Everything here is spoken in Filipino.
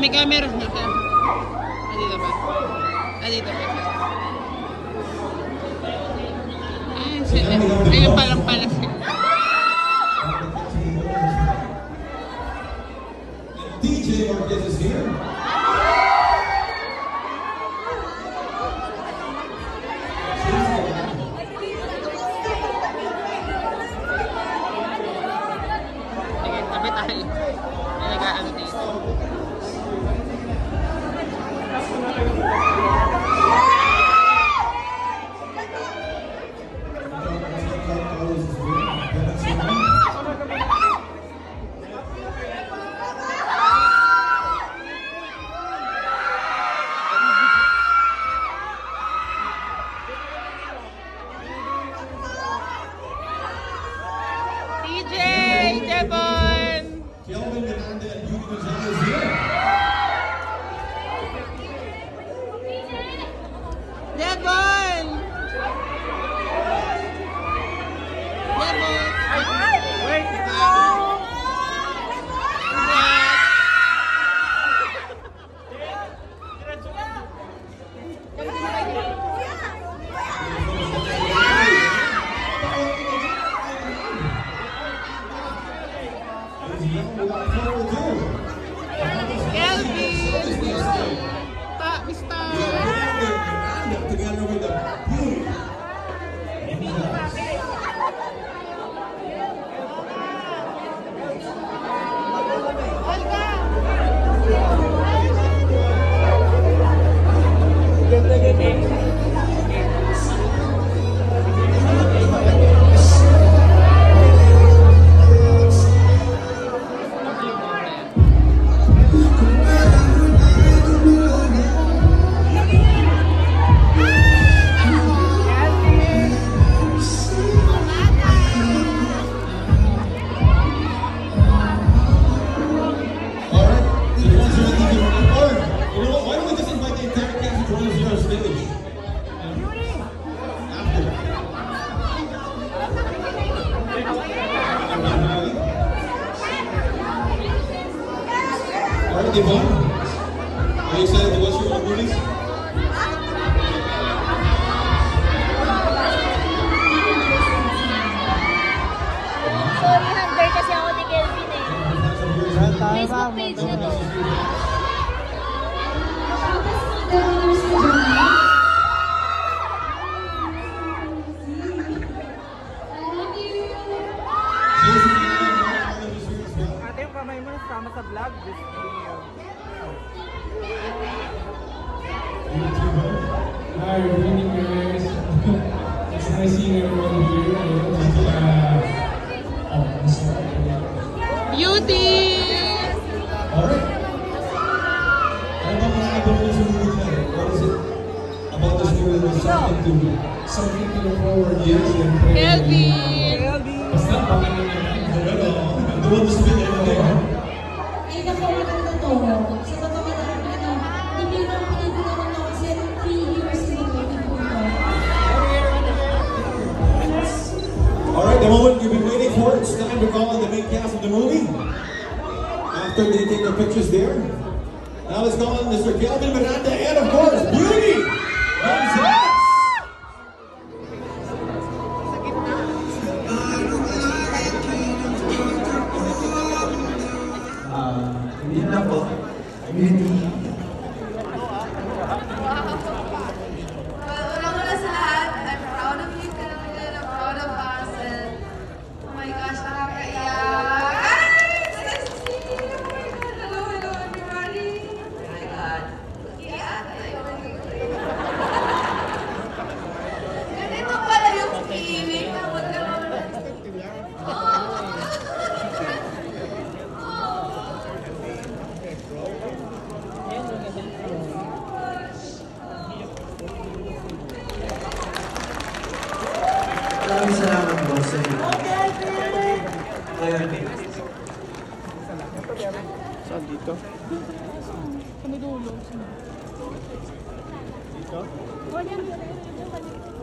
may camera. Dito ba? Dito ba? Ayun palang pala siya. DJ Marquez is here. Sige, tabi tayo. Nalagaan dito. Kelvin Miranda and Gonzales here. Devon! Wait! Together with the beauty. Alright, Devon, are you excited to watch your own movies? Sorry, hanggar kasi ako ni Kelvin eh. Facebook page na to. Ate, yung kamay mo sama sa vlog. Hi, good evening guys. It's nice seeing everyone here. Beauty! Alright. Ano ba mga abang sa movie tonight? What is it about this movie that was Something to look forward to. Yes, Kelvin! Basta pakinggan nyo lang. Doon sa bigay mo na yun. Ay, nakamaganda to. Sa pagkakita ko na, hindi lang pinagod ako na kasi 3 years in the making po ito. Alright, the moment you've been waiting for, it's time to call on the main cast of the movie. After they take their pictures there. Now let's call on Mr. Kelvin Miranda and of course, Beauty! Gonzales! Hindi na po. Beauty. Una-una sa lahat, I'm proud of you, Kelvin. I'm proud of us. And, oh my gosh, nakakaiyak. Ay! Sexy! Oh my God! Hello, everybody! Oh my God. Iyak! Ganito pala yung feeling na magkaroon. Maraming salamat po sa inyo. Saan dito? Sa may dulo. Dito?